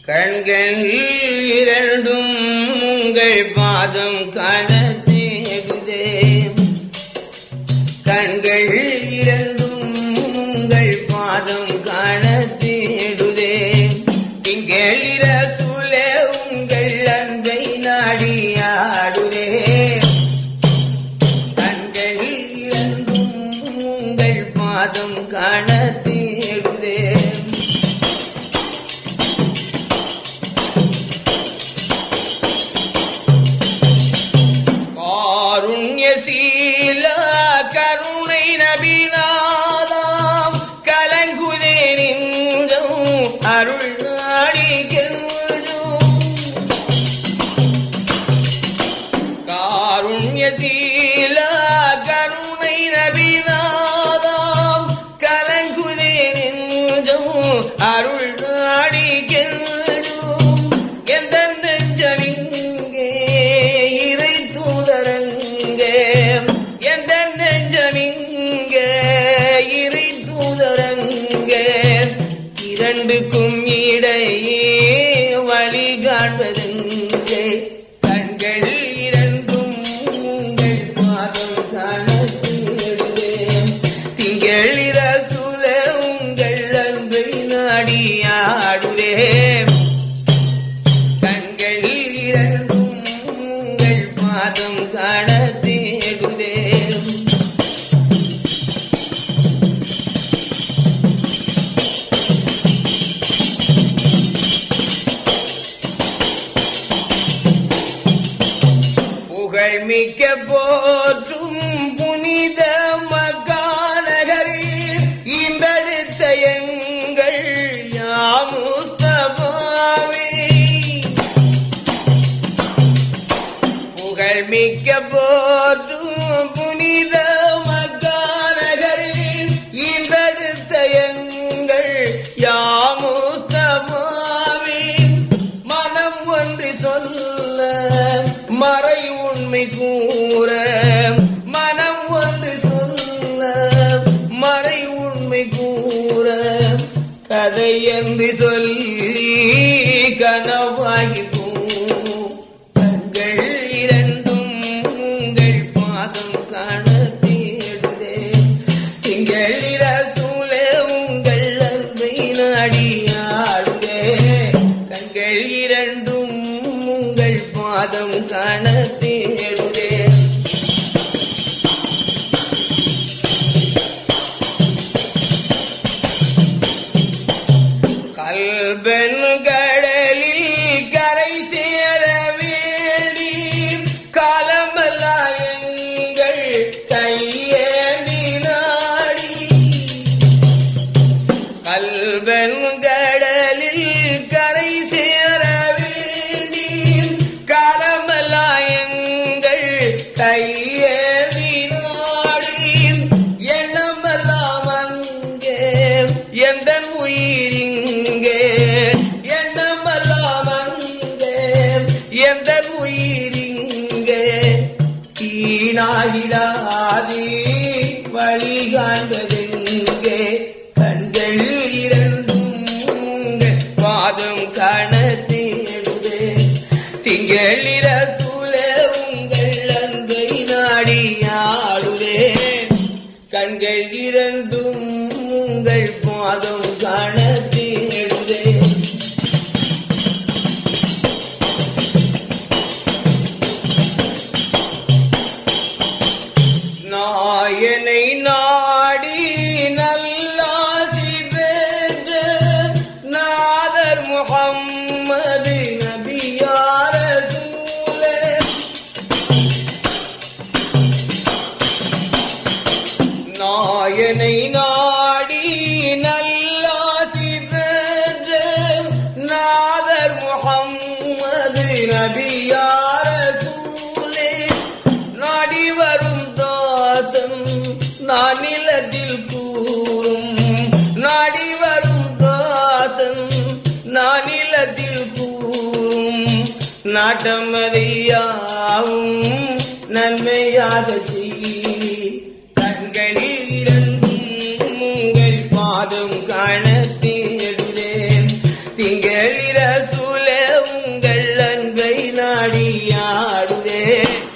கண்கள் இரண்டும் உங்கள் பாதம் காண தேடுதே. கண்கள் இரண்டும் உங்கள் பாதம் காண தேடுதே. திங்களிர சூழே உங்கள் அன்பை நாடியாடுதே. கண்கள் இரண்டும் உங்கள் பாதம் காண தேடுதே. காருண்யசீல கருணை நபிநாதாம் கலங்குதே நெஞ்சம் அருள் நாடிகென்றும். காருண்யசீல கருணை நபிநாதாம் கலங்குதே நெஞ்சம் அருள் நாடிகென்றும். எந்த நெஞ்சமிங்கே இறை தூதரங்கே. எந்த நெஞ்சமிங்கே இறை தூதரங்கே. இரண்டுக்கும் இடையே வழி காண்பதெங்கே. கண்கள் இரண்டும் உங்கள் பாதம் காண தேடுதே. திங்களிர சூழ உங்கள் அன்பை நாடியாடுதே. கண்கள் இரண்டும் உங்கள் பாதம் காண தேடுதே. புகழ்மிக்க போற்றும் புனித மக்காநகரில் இன்றெடுத்த எங்கள் யாமுஸ்தபாவே. புகழ்மிக்க போற்றும் புனித மக்காநகரில் இன்றெடுத்த எங்கள் யாமுஸ்தபாவே. மனம் ஒன்று சொல்ல மறை உண்மை கூற. மனம் ஒன்று சொல்ல மறை உண்மை கூற. கதை என்று சொல்லி கனவாகி போம். கண்கள் இரண்டும் உங்கள் பாதம் காண தேடுதே. திங்களிர சூழே உங்கள் அன்பை நாடியாடுதே. கண்கள் இரண்டும் உங்கள் பாதம் காண தேடுதே. கல்பன் கடலில் கரை சேர வேண்டி காலமெல்லாம் எங்கள் கையேந்தி நாடி. கல்பன் கடலில் கரை சேர வேண்டி காலமெல்லாம் எங்கள் கையேந்தி நாடி. எண்ணமெல்லாம் அங்கே எந்த உயிரிங்கே. எண்ணமெல்லாம் அங்கே எந்த உயிரிங்கே. ஈனாகிடாதி வழி காண்பதெங்கே. கண்கள் இரண்டும் உங்கள் பாதம் காண தேடுதே. திங்களிர சூழ உங்கள் அன்பை நாடியாடுதே. கண்கள் இரண்டும் உங்கள் பாதம் காண தேடுதே. நாயனை நாடி நல்லாசி பெற்ற நாதர் முஹம்மது நபியார் ரசூலே. நாயனை நாடி நல்லாசி பெற்ற நாதர் முஹம்மது நபியார் ரசூலே. நாடி வரும் தாசன் நான் நிலத்தில் கூறும். நாடி வரும் தாசன் நான் நிலத்தில் கூறும். நாட்டமதியாவும் நன்மையாக செய். கண்களில் இரண்டும் உங்கள் பாதம் காண தேடுதே. திங்களிர நாடுவே